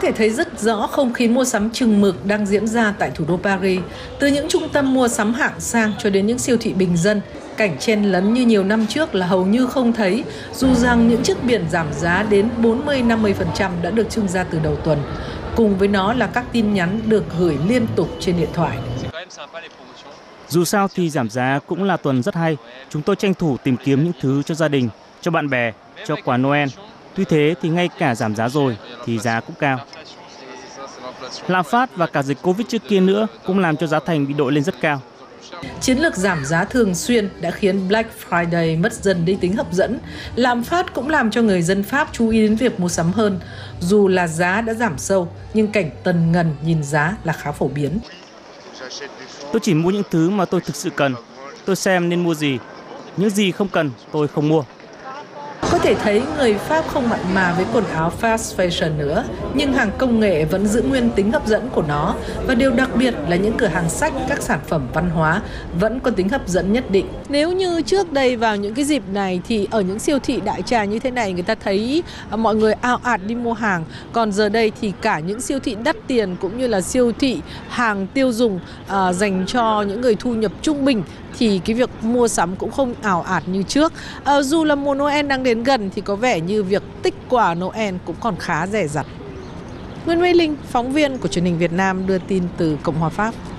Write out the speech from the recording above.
thể thấy rất rõ không khí mua sắm chừng mực đang diễn ra tại thủ đô Paris. Từ những trung tâm mua sắm hạng sang cho đến những siêu thị bình dân, cảnh chen lấn như nhiều năm trước là hầu như không thấy, dù rằng những chiếc biển giảm giá đến 40-50% đã được trưng ra từ đầu tuần. Cùng với nó là các tin nhắn được gửi liên tục trên điện thoại. Dù sao thì giảm giá cũng là tuần rất hay. Chúng tôi tranh thủ tìm kiếm những thứ cho gia đình, cho bạn bè, cho quà Noel. Tuy thế thì ngay cả giảm giá rồi thì giá cũng cao. Lạm phát và cả dịch Covid trước kia nữa cũng làm cho giá thành bị đội lên rất cao. Chiến lược giảm giá thường xuyên đã khiến Black Friday mất dần đi tính hấp dẫn. Lạm phát cũng làm cho người dân Pháp chú ý đến việc mua sắm hơn. Dù là giá đã giảm sâu, nhưng cảnh tần ngần nhìn giá là khá phổ biến. Tôi chỉ mua những thứ mà tôi thực sự cần. Tôi xem nên mua gì. Những gì không cần, tôi không mua. Có thể thấy người Pháp không mặn mà với quần áo fast fashion nữa, nhưng hàng công nghệ vẫn giữ nguyên tính hấp dẫn của nó. Và điều đặc biệt là những cửa hàng sách, các sản phẩm văn hóa vẫn có tính hấp dẫn nhất định. Nếu như trước đây vào những cái dịp này thì ở những siêu thị đại trà như thế này người ta thấy mọi người ào ạt đi mua hàng. Còn giờ đây thì cả những siêu thị đắt tiền cũng như là siêu thị hàng tiêu dùng dành cho những người thu nhập trung bình thì cái việc mua sắm cũng không ào ạt như trước. Dù là mùa Noel đang đến gần thì có vẻ như việc tích quà Noel cũng còn khá dè dặt. Nguyễn Mỹ Linh, phóng viên của truyền hình Việt Nam đưa tin từ Cộng hòa Pháp.